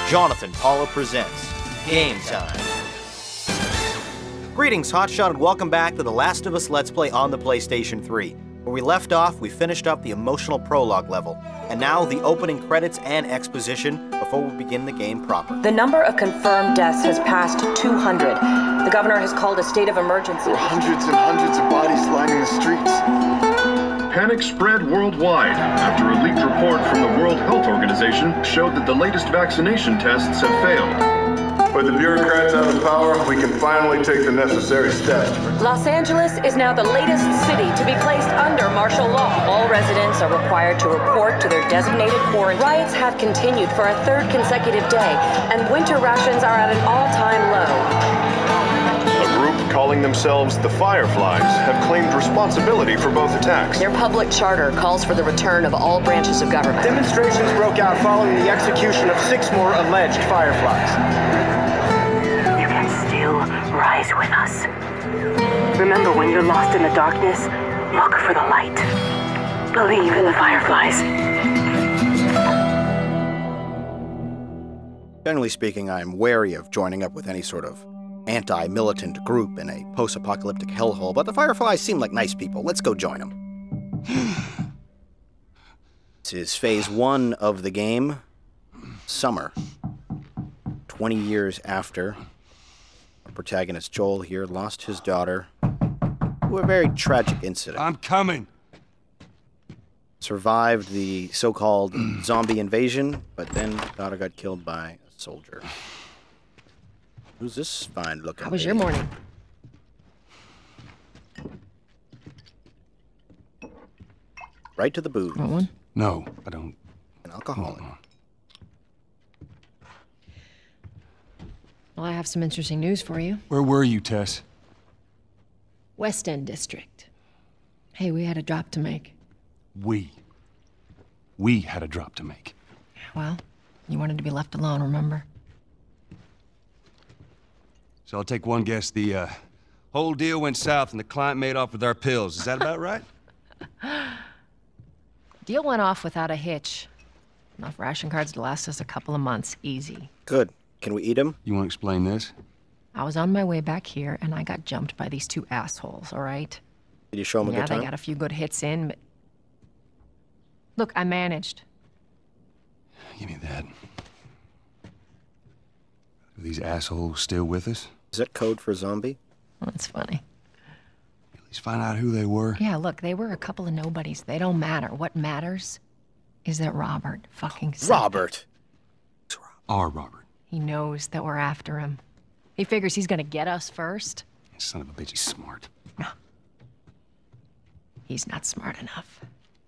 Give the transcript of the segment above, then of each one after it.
Jonathan Paula presents Game Time. Greetings, Hotshot, and welcome back to The Last of Us Let's Play on the PlayStation 3. Where we left off, we finished up the emotional prologue level, and now the opening credits and exposition before we begin the game proper. The number of confirmed deaths has passed 200. The governor has called a state of emergency. There are hundreds and hundreds of bodies lining the streets. Panic spread worldwide after a leaked report from the World Health Organization showed that the latest vaccination tests have failed. With the bureaucrats out of power, we can finally take the necessary steps. Los Angeles is now the latest city to be placed under martial law. All residents are required to report to their designated quarantine. Riots have continued for a third consecutive day, and winter rations are at an all-time low. A group calling themselves the Fireflies have claimed responsibility for both attacks. Their public charter calls for the return of all branches of government. Demonstrations broke out following the execution of 6 more alleged Fireflies. You can still rise with us. Remember, when you're lost in the darkness, look for the light. Believe in the Fireflies. Generally speaking, I'm wary of joining up with any sort of anti-militant group in a post-apocalyptic hellhole, but the Fireflies seem like nice people. Let's go join them. This is phase 1 of the game. Summer. 20 years after our protagonist Joel here lost his daughter to a very tragic incident. I'm coming. Survived the so-called zombie invasion, but then daughter got killed by a soldier. Who's this fine-looking How was lady? your morning? Right to the booze. Want one? No, I don't. An alcoholic. Well, I have some interesting news for you. Where were you, Tess? West End District. Hey, we had a drop to make. We had a drop to make. Well, you wanted to be left alone, remember? So I'll take one guess. The whole deal went south and the client made off with our pills. Is that about right? Deal went off without a hitch. Enough ration cards to last us a couple of months, easy. Good. Can we eat them? You want to explain this? I was on my way back here, and I got jumped by these 2 assholes, all right? Did you show them a Yeah, good time? they got a few good hits in, but... Look, I managed. Give me that. Are these assholes still with us? Is that code for zombie? That's funny. At least find out who they were. Yeah, look, they were a couple of nobodies. They don't matter. What matters is that Robert fucking said Robert! Our Robert. He knows that we're after him. He figures he's gonna get us first. Son of a bitch, he's smart. No. He's not smart enough.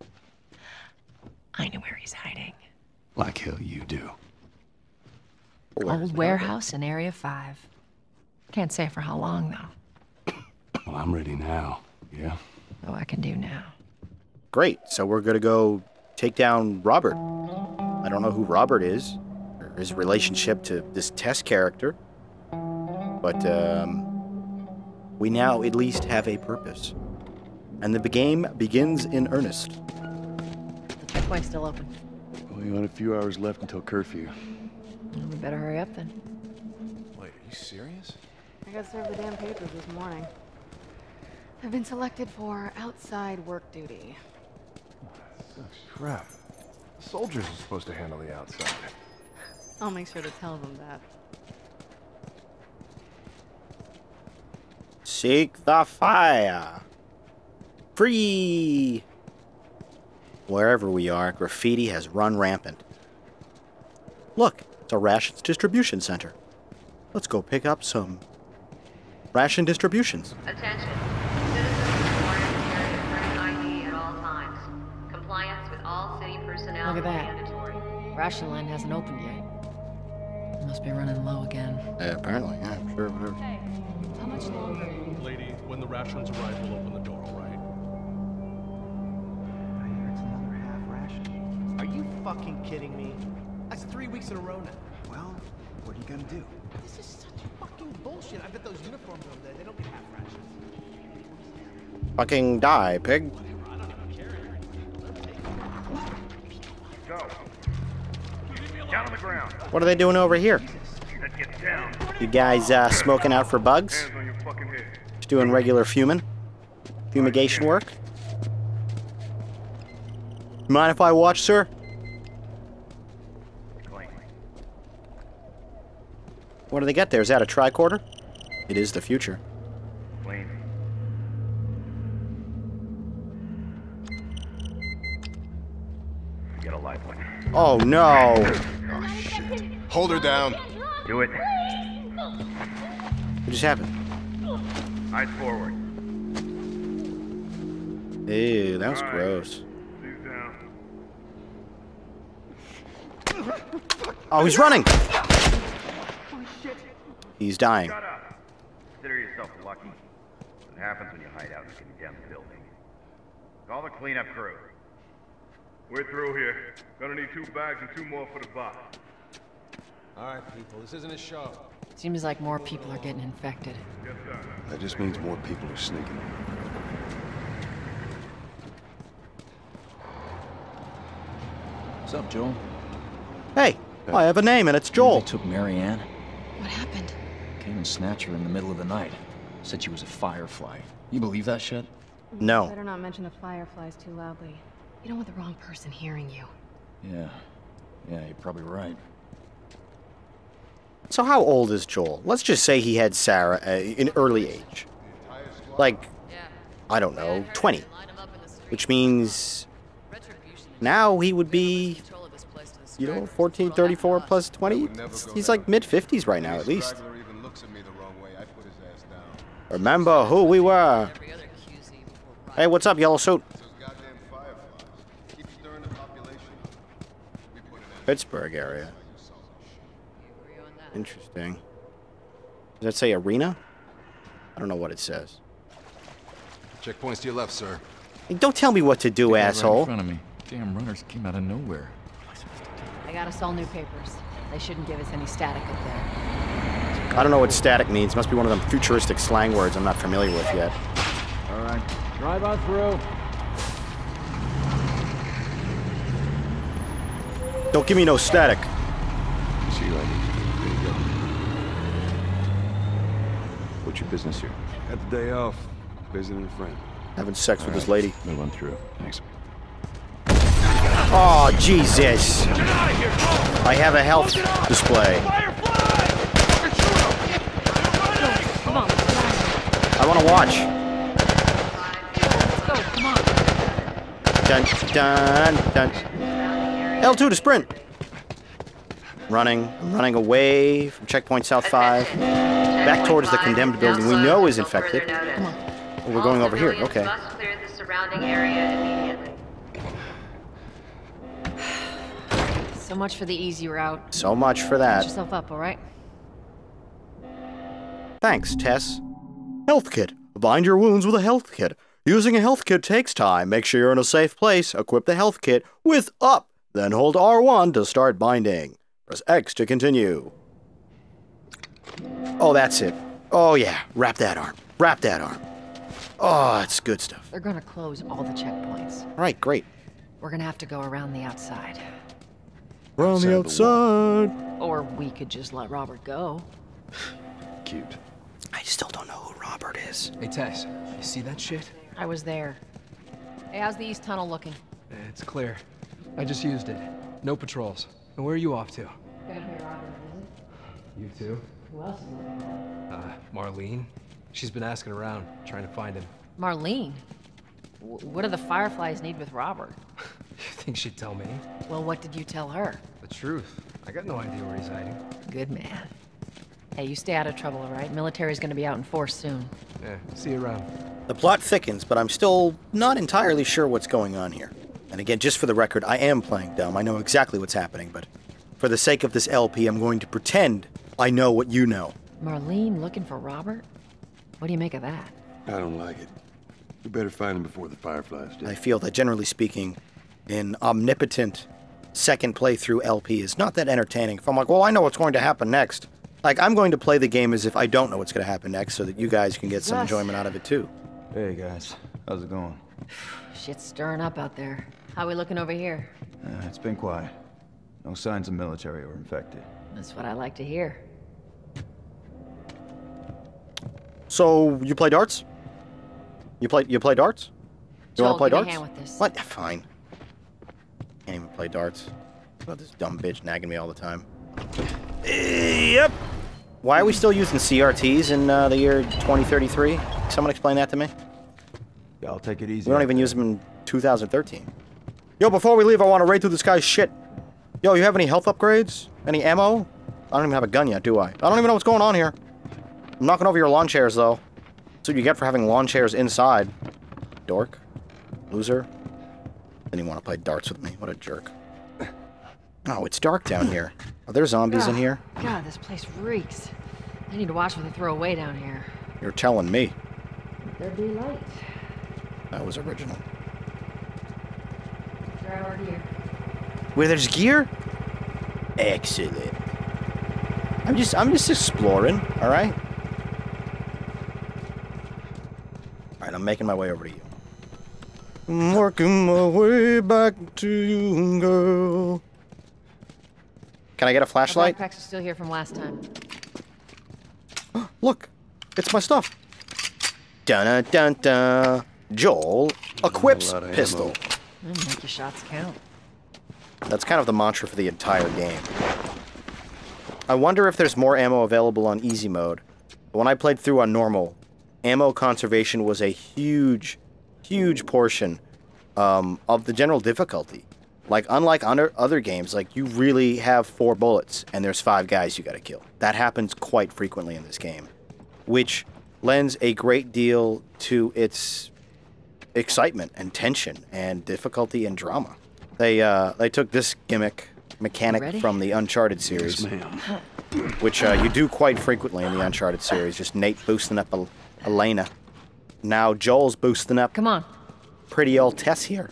I know where he's hiding. Like hell you do. Old warehouse in Area 5. Can't say for how long, though. Well, I'm ready now. Yeah? Oh, I can do now. Great. So we're gonna go take down Robert. I don't know who Robert is, or his relationship to this Tess character, but we now at least have a purpose. And the game begins in earnest. The checkpoint's still open. Only got a few hours left until curfew. Well, we better hurry up then. Wait, are you serious? I got served the damn papers this morning. I've been selected for outside work duty. Oh, crap. The soldiers are supposed to handle the outside. I'll make sure to tell them that. Seek the fire. Free! Wherever we are, graffiti has run rampant. Look, it's a rations distribution center. Let's go pick up some ration distributions. Attention. Citizens required to carry a current ID at all times. Compliance with all city personnel Look at is that. mandatory. Ration line hasn't opened yet. Must be running low again. Apparently, yeah, sure, whatever. Hey, how much longer? Lady, when the rations arrive, we'll open the door, all right? I hear it's another half ration. Are you fucking kidding me? That's 3 weeks in a row now. Well, what are you gonna do? This is such fucking bullshit. I bet those uniforms over there, they don't get half rations. Fucking die, pig. Whatever, I don't care. Go. Leave me Down on the ground. What are they doing over here? Let's get down. You guys smoking out for bugs? Hands on your fucking head. Just doing regular fumigation work? Mind if I watch, sir? Clean. What do they get there? Is that a tricorder? It is the future. Clean. Get a live one. Oh no! Oh, shit. Hold her down. Do it. What just happened? Eyes forward. Ew, that was gross. Knees down. Oh, he's running! He's dying. Shut up. Consider yourself lucky. What happens when you hide out in a condemned building? Call the cleanup crew. We're through here. Gonna need 2 bags and 2 more for the box. All right, people, this isn't a show. Seems like more people are getting infected. Yes, sir. That just means more people are sneaking. What's up, Joel? Hey, I have a name and it's Joel. They took Marianne. What happened? Came and snatched her in the middle of the night. Said she was a firefly. You believe that shit? No. Better not mention the fireflies too loudly. You don't want the wrong person hearing you. Yeah. Yeah, you're probably right. So how old is Joel? Let's just say he had Sarah in early age. Like, I don't know, 20. Which means now he would be, 14, 34 plus 20? He's like mid-50s right now, at least. Remember who we were. Hey, what's up, yellow suit? Pittsburgh area. Interesting. Does that say arena? I don't know what it says. Checkpoints to your left, sir. Hey, don't tell me what to do, asshole. Right in front of me. Damn runners came out of nowhere. I got us all new papers. They shouldn't give us any static up there. I don't know what static means. Must be one of them futuristic slang words I'm not familiar with yet. All right. Drive on through. Don't give me no static. See you later. There you go. What's your business here? Had the day off. Visiting a friend. Having sex with this lady. Move on through. Thanks. Oh, Jesus. I have a health display. Come on. I want to watch. Let's go, come on. Dun, dun, dun. L2 to sprint. I'm running away from checkpoint South 5. Back towards the condemned building we know is infected. Come on. Oh, we're going over here, okay. Must clear the surrounding area immediately. So much for the easy route. So much for Put that. yourself up, all right? Thanks, Tess. Health kit. Bind your wounds with a health kit. Using a health kit takes time. Make sure you're in a safe place. Equip the health kit with up. Then hold R1 to start binding. Press X to continue. Oh, that's it. Oh, yeah. Wrap that arm. Wrap that arm. Oh, it's good stuff. They're gonna close all the checkpoints. All right, great. We're gonna have to go around the outside. We're on the outside. Or we could just let Robert go. Cute. I still don't know who Robert is. Hey, Tess, you see that shit? I was there. Hey, how's the east tunnel looking? It's clear. I just used it. No patrols. And where are you off to? Gonna pay Robert a visit. You too? Who else is looking for? Marlene. She's been asking around, trying to find him. Marlene? What do the Fireflies need with Robert? You think she'd tell me? Well, what did you tell her? The truth. I got no idea where he's hiding. Good man. Hey, you stay out of trouble, all right? Military's gonna be out in force soon. Yeah, see you around. The plot thickens, but I'm still not entirely sure what's going on here. And again, just for the record, I am playing dumb. I know exactly what's happening, but for the sake of this LP, I'm going to pretend I know what you know. Marlene looking for Robert? What do you make of that? I don't like it. We better find him before the Fireflies do. I feel that, generally speaking, an omnipotent second playthrough LP is not that entertaining. If I'm like, well, I know what's going to happen next. Like, I'm going to play the game as if I don't know what's going to happen next so that you guys can get some enjoyment out of it, too. Hey, guys. How's it going? Shit's stirring up out there. How we looking over here? It's been quiet. No signs of military or infected. That's what I like to hear. So, you play darts? You play darts? You want to play Joel, give me a darts? hand with this. What? Fine. Can't even play darts. About this dumb bitch nagging me all the time. Yep. Why are we still using CRTs in the year 2033? Someone explain that to me. Yeah, I'll take it easy. We don't even use them in 2013. Yo, before we leave, I want to raid through this guy's shit. Yo, you have any health upgrades? Any ammo? I don't even have a gun yet, do I? I don't even know what's going on here. I'm knocking over your lawn chairs, though. That's what you get for having lawn chairs inside. Dork. Loser. Didn't even want to play darts with me. What a jerk. Oh, it's dark down here. Are there zombies in here? God, this place reeks. I need to watch what they throw away down here. You're telling me. There be light. That was original. Try our gear. Where there's gear? Excellent. I'm just exploring, alright? Alright, I'm making my way over to you. I'm working my way back to you, girl. Can I get a flashlight? My backpacks are still here from last time. Look, it's my stuff. Dun dun dun. Joel equips pistol. Make your shots count. That's kind of the mantra for the entire game. I wonder if there's more ammo available on easy mode. When I played through on normal, ammo conservation was a huge portion of the general difficulty. Like, unlike other games, like, you really have 4 bullets, and there's 5 guys you gotta kill. That happens quite frequently in this game, which lends a great deal to its excitement and tension and difficulty and drama. They took this mechanic from the Uncharted series, which you do quite frequently in the Uncharted series, just Nate boosting up Elena. Now Joel's boosting up pretty old Tess here.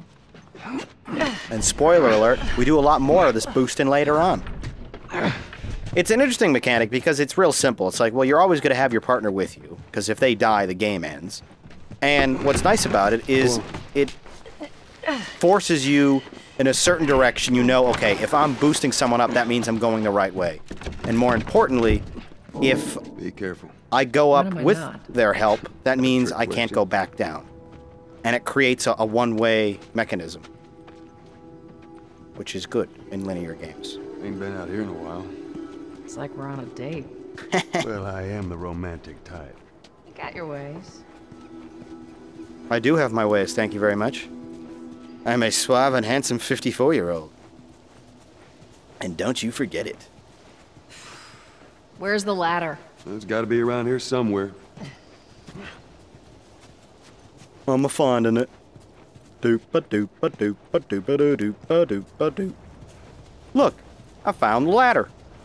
And spoiler alert, we do a lot more of this boosting later on. It's an interesting mechanic because it's real simple. It's like, well, you're always going to have your partner with you, because if they die, the game ends. And what's nice about it is it forces you in a certain direction. You know, okay, if I'm boosting someone up, that means I'm going the right way. And more importantly, if be careful. I go up with their help, that means I can't go back down. And it creates a one-way mechanism, which is good in linear games. Ain't been out here in a while. It's like we're on a date. Well, I am the romantic type. You got your ways. I do have my ways, thank you very much. I'm a suave and handsome 54-year-old. And don't you forget it. Where's the ladder? It's got to be around here somewhere. I'm a finding it. Doop-a-doop-a-doop-a-doop-a-doop-a-doop-a-doop. Look, I found the ladder.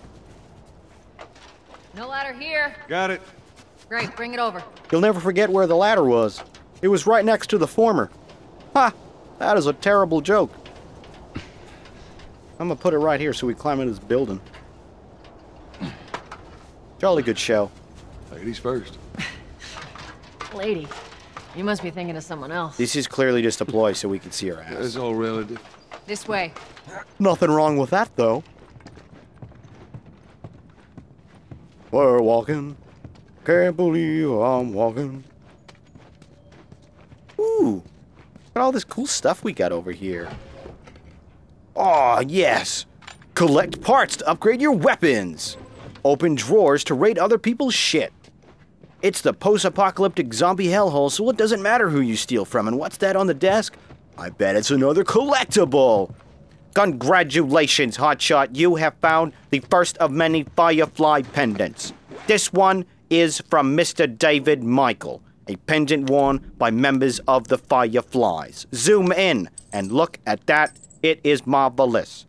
No ladder here. Got it. Great, bring it over. You'll never forget where the ladder was. It was right next to the former. Ha! That is a terrible joke. I'm gonna put it right here so we climb into this building. Jolly good show. Ladies first. Lady, you must be thinking of someone else. This is clearly just a ploy so we can see her ass. It's all relative. This way. Nothing wrong with that, though. We're walking. Can't believe I'm walking. Ooh. Look at all this cool stuff we got over here. Aw, yes. Collect parts to upgrade your weapons. Open drawers to raid other people's shit. It's the post-apocalyptic zombie hellhole, so it doesn't matter who you steal from. And what's that on the desk? I bet it's another collectible. Congratulations, Hotshot. You have found the first of many Firefly pendants. This one is from Mr. David Michael, a pendant worn by members of the Fireflies. Zoom in and look at that. It is marvelous.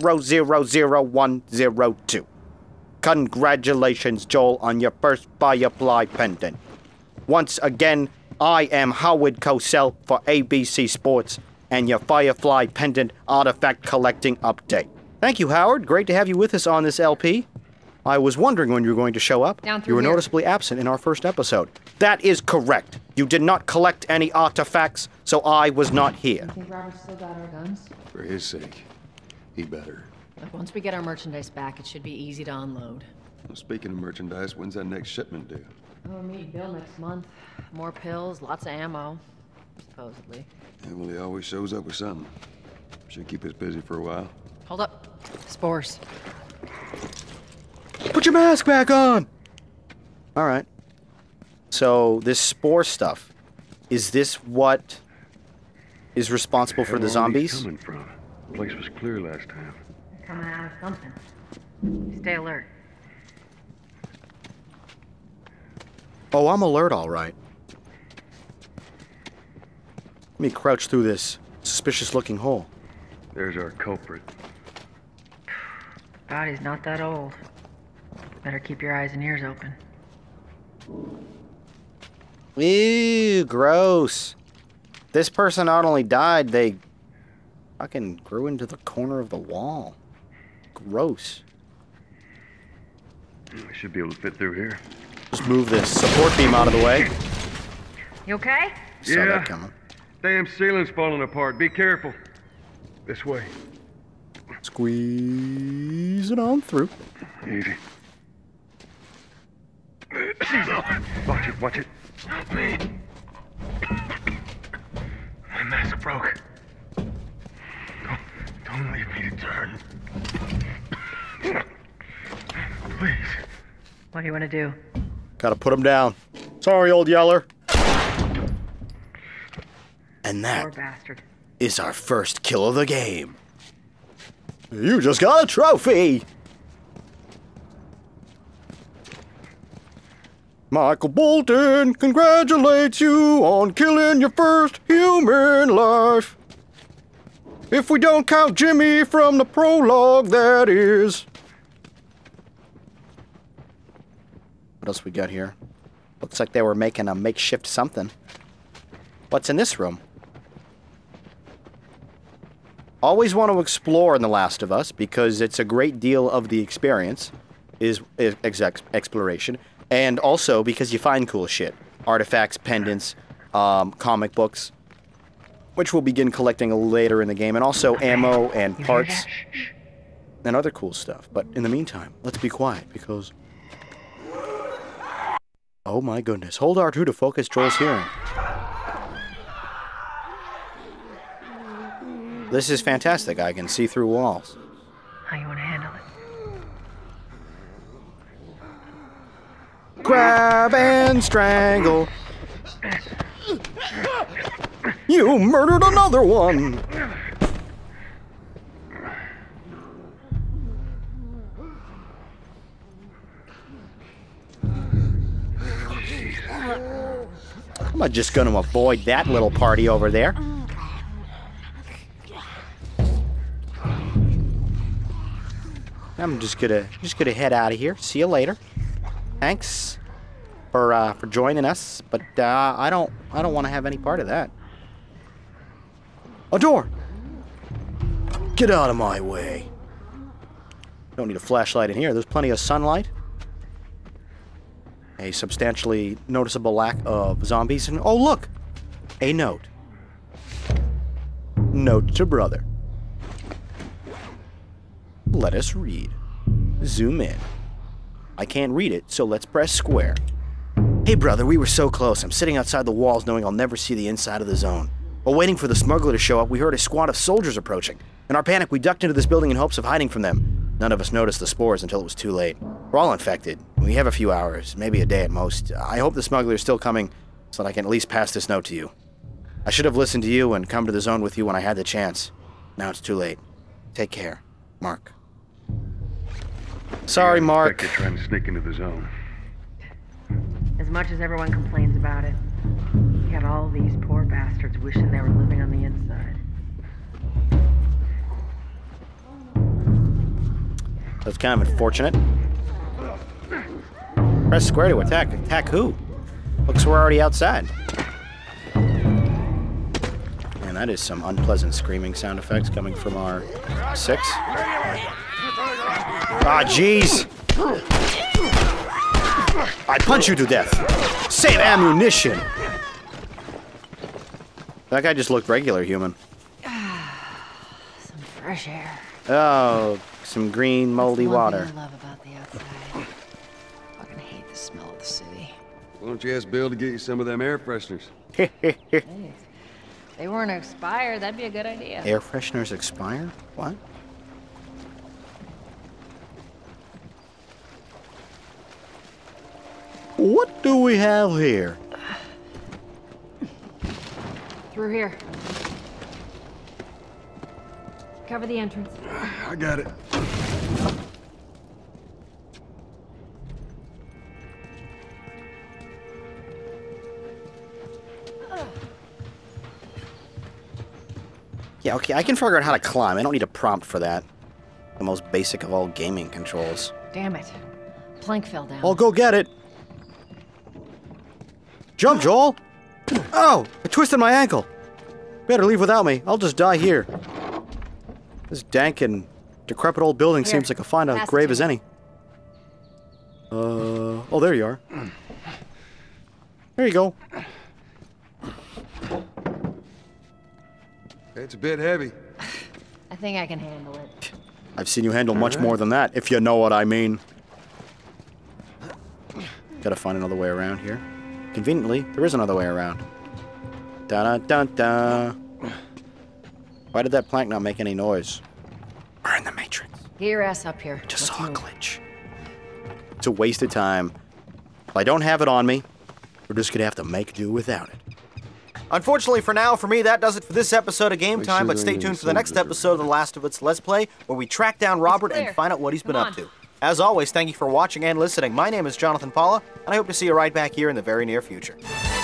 000102. Congratulations, Joel, on your first Firefly pendant. Once again, I am Howard Cosell for ABC Sports and your Firefly pendant artifact collecting update. Thank you, Howard. Great to have you with us on this LP. I was wondering when you were going to show up. You were noticeably absent in our first episode. That is correct. You did not collect any artifacts, so I was not here. You think Robert still got our guns? For his sake, he better. Look, once we get our merchandise back, it should be easy to unload. Well, speaking of merchandise, when's that next shipment due? Oh, meet Bill next month. More pills, lots of ammo. Supposedly. Yeah, well, he always shows up with something. Should keep us busy for a while. Hold up. Spores. Put your mask back on! Alright. So, this spore stuff, is this what is responsible for the zombies? Coming from? The place was clear last time. Coming out of something. Stay alert. Oh, I'm alert, alright. Let me crouch through this suspicious-looking hole. There's our culprit. Body's not that old. Better keep your eyes and ears open. Ew, gross. This person not only died, they fucking grew into the corner of the wall. Gross. I should be able to fit through here. Just move this support beam out of the way. You okay? Saw that coming. Damn ceiling's falling apart. Be careful. This way. Squeeze it on through. Easy. Watch it, watch it. Help me. My mask broke. Don't leave me to turn. Please. What do you want to do? Gotta put him down. Sorry, old yeller. And that Poor bastard. is our first kill of the game. You just got a trophy! Michael Bolton congratulates you on killing your first human life. If we don't count Jimmy from the prologue, that is. What else we got here? Looks like they were making a makeshift something. What's in this room? Always want to explore in The Last of Us because it's a great deal of the experience is exploration. And also because you find cool shit. Artifacts, pendants, comic books. Which we'll begin collecting later in the game. And also ammo and parts. And other cool stuff. But in the meantime, let's be quiet because... Oh my goodness. Hold R2 to focus Joel's hearing. This is fantastic. I can see through walls. How you want to handle it? Grab and strangle. You murdered another one. I'm just going to avoid that little party over there. I'm just gonna head out of here. See you later. Thanks for joining us, but I don't want to have any part of that. A door. Get out of my way. Don't need a flashlight in here. There's plenty of sunlight. A substantially noticeable lack of zombies, and oh look, a note. Note to brother. Let us read. Zoom in. I can't read it, so let's press square. Hey brother, we were so close. I'm sitting outside the walls knowing I'll never see the inside of the zone. While waiting for the smuggler to show up, we heard a squad of soldiers approaching. In our panic, we ducked into this building in hopes of hiding from them. None of us noticed the spores until it was too late. We're all infected. We have a few hours, maybe a day at most. I hope the smuggler is still coming so that I can at least pass this note to you. I should have listened to you and come to the zone with you when I had the chance. Now it's too late. Take care. Mark. Sorry, Mark. You're trying to sneak into the zone. As much as everyone complains about it, you got all these poor bastards wishing they were living on the inside. That's kind of unfortunate. Press square to attack. Attack who? Looks we're already outside. And that is some unpleasant screaming sound effects coming from our 6. Ah, jeez! I punch you to death. Save ammunition. That guy just looked regular human. Some fresh air. Oh, some green, moldy That's the one water. thing I love about the outside. Fucking hate the smell of the city. Why don't you ask Bill to get you some of them air fresheners? Hey, if they weren't expired, that'd be a good idea. Air fresheners expire? What? What do we have here? Through here. Cover the entrance. I got it. Yeah, okay, I can figure out how to climb. I don't need a prompt for that. The most basic of all gaming controls. Damn it. Plank fell down. I'll go get it. Jump, Joel! Oh! I twisted my ankle. Better leave without me. I'll just die here. This dank and decrepit old building seems like a fine enough grave as any. Oh, there you are. There you go. It's a bit heavy. I think I can handle it. I've seen you handle much more than that, if you know what I mean. Gotta find another way around here. Conveniently, there is another way around. Da-da-da-da. Why did that plank not make any noise? We're in the Matrix. Get your ass up here. Just saw a glitch. It's a waste of time. If I don't have it on me, we're just gonna have to make do without it. Unfortunately for now, for me, that does it for this episode of Game Time, but stay tuned for the next episode of The Last of Us Let's Play, where we track down Robert and find out what he's been up to. As always, thank you for watching and listening. My name is Jonathan Paula, and I hope to see you right back here in the very near future.